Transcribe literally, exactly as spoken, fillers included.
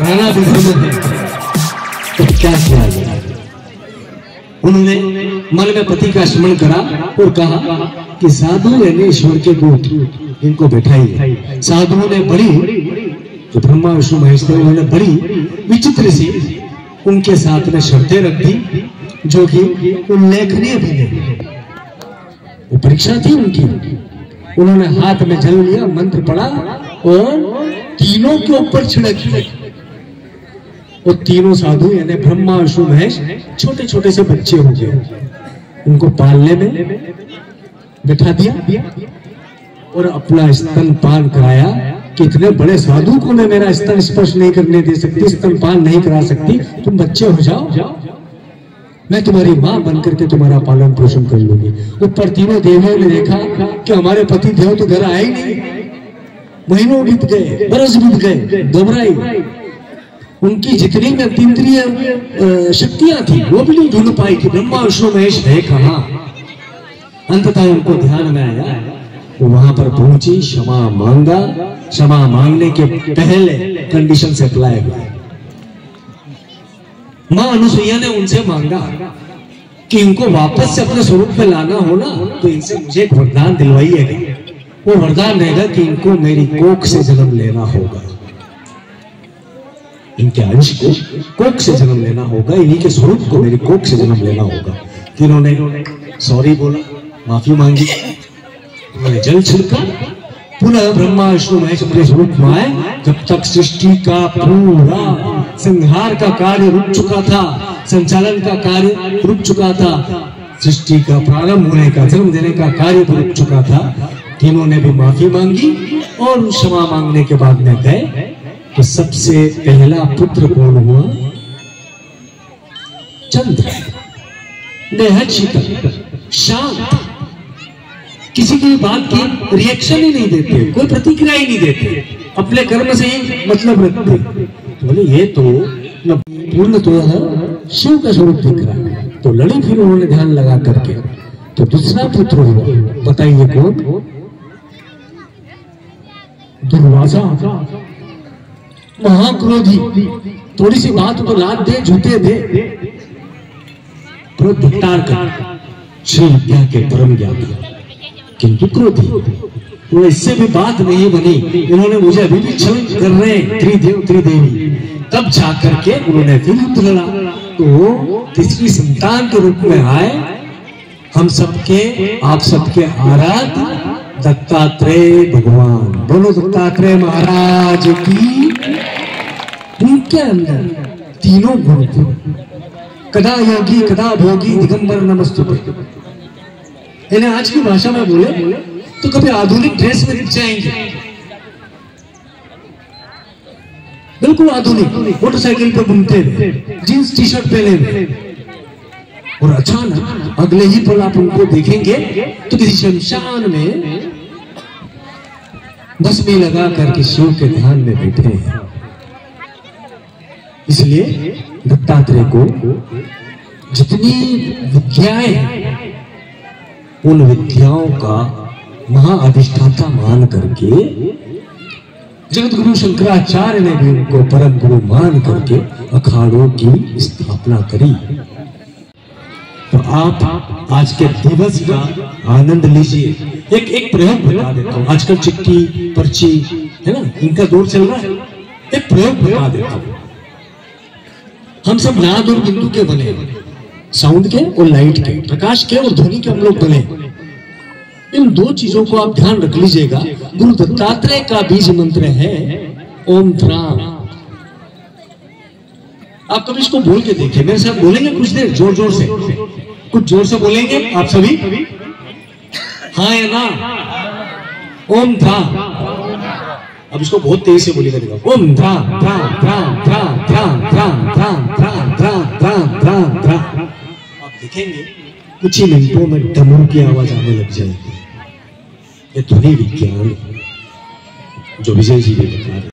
बनाना भी धर्म है, तो क्या किया जाए? उन्होंने मन में पति का स्मरण करा और कहा कि साधु यानी ईश्वर के दूत, इनको बैठाइए। साधुओं ने बड़ी, जो ब्रह्मा विष्णु महेश थे, उन्होंने बड़ी विचित्र सी उनके साथ में शर्तें रख दी, जो कि उल्लेखनीय भी नहीं। वो परीक्षा थी उनकी। उन्होंने हाथ में जल लिया, मंत्र पढ़ा और तीनों के ऊपर छिड़क। और तीनों साधु यानी ब्रह्मा विष्णु महेश छोटे छोटे से बच्चे हो गए। उनको पालने में बैठा दिया और अपना स्तनपान कराया कि इतने बड़े साधु को मैं मेरा स्तन स्पर्श नहीं करने दे सकती, स्तनपान नहीं करा सकती, तुम बच्चे हो जाओ, मैं तुम्हारी मां बनकर के तुम्हारा पालन पोषण कर लूंगी। ऊपर तीनों देवियों ने देखा कि हमारे पति देव तो घर आए नहीं। महीनों बीत गए, बरस बीत गए, घबराई। उनकी जितनी में इंद्रिय शक्तियां थी वो भी नहीं ढूंढ पाई कि ब्रह्मा विष्णु महेश है कहां। अंततः उनको ध्यान में आया, वो वहां पर पहुंची, क्षमा मांगा। क्षमा मांगने के पहले कंडीशन से अप्लाई हुआ। मां अनुसुईया ने उनसे मांगा कि इनको वापस से अपने स्वरूप में लाना हो ना, तो इनसे मुझे एक वरदान दिलवाइएगा। वो वरदान रहेगा कि इनको मेरी कोख से जन्म लेना होगा, इनके अंश को कोख से जन्म लेना होगा, इन्हीं के स्वरूप को मेरी कोख से जन्म लेना होगा। इन्होंने सॉरी बोला, माफी मांगी, उन्होंने जल छिड़का। पुनः ब्रह्मा विष्णु महेश अपने स्वरूप में आए। जब तक सृष्टि का पूरा संहार का कार्य रुक चुका था, संचालन का कार्य रुक चुका था, सृष्टि का प्रारंभ होने का, जन्म देने का कार्य भी रुक चुका था, तीनों ने भी माफी मांगी और क्षमा मांगने के बाद में गए। तो सबसे पहला पुत्र कौन हुआ? चंद्र, बेहद शीतल, शांत, किसी की बात की रिएक्शन ही नहीं देते, कोई प्रतिक्रिया ही नहीं देते, अपने कर्म से ही मतलब रखते। तो बोले ये तो पूर्ण तो है, शिव का स्वरूप दिख रहा है। तो लड़ी फिर उन्होंने ध्यान लगा करके। तो दूसरा पुत्र हुआ, बताइए कौन? दुर्वासा, महाक्रोधी, थोड़ी सी बात तो लाद दे, झूठे दे, क्रोध धिक्कार कर, श्री विद्या के परम ज्ञाता, किंतु क्रोधी। वो इससे भी बात नहीं बनी, इन्होंने मुझे अभी भी छल कर रहे हैं त्रिदेव त्रिदेवी। तब जाकर के उन्होंने फिर युद्ध लड़ा। तो तीसरी संतान के रूप में आए हम सबके, आप सबके आराध्य दत्तात्रेय भगवान। बोलो दत्तात्रेय महाराज की। उनके अंदर तीनों गुण थे, कदा योगी कदा भोगी दिगंबर नमस्तुते। इन्हें आज की भाषा में बोले तो कभी आधुनिक ड्रेस में दिख जाएंगे, बिल्कुल आधुनिक, मोटरसाइकिल पे घूमते हुए, जींस टी शर्ट पहने हुए, और अचानक अगले ही पल आप उनको देखेंगे तो किसी शमशान में भस्मी लगा करके शिव के ध्यान में बैठे हैं। इसलिए दत्तात्रेय को जितनी विद्याएं हैं, उन विद्याओं का महाअधिष्ठाता मान करके जगत गुरु शंकराचार्य ने भी उनको परम गुरु मान करके अखाड़ों की स्थापना करी। तो आप आज के दिवस का आनंद लीजिए। एक एक प्रयोग बता देता हूँ। आजकल चिट्ठी पर्ची है ना, इनका दौर चल रहा है। एक प्रयोग बता देता हूँ। हम सब नाद और बिंदु के बने, साउंड के और लाइट के, प्रकाश के और ध्वनि के हम लोग बने। इन दो चीजों को आप ध्यान रख लीजिएगा। गुरु दत्तात्रेय का बीज मंत्र है ओम त्राम। आप कभी इसको बोल के देखिए, मेरे साथ बोलेंगे कुछ देर जोर जोर से, कुछ जोर से बोलेंगे आप सभी, हाँ या ना? ओम त्राम। अब इसको बहुत तेज से बोलेगा, देखो ओम त्राम त्राम त्राम त्राम त्राम त्राम त्राम त्राम त्राम त्राम त्राम त्राम। आप देखेंगे कुछ ही मिनटों में डमरू की आवाज आने लग जाएगी। ये ध्वनि विज्ञान जो विजय जी ने बता रहे।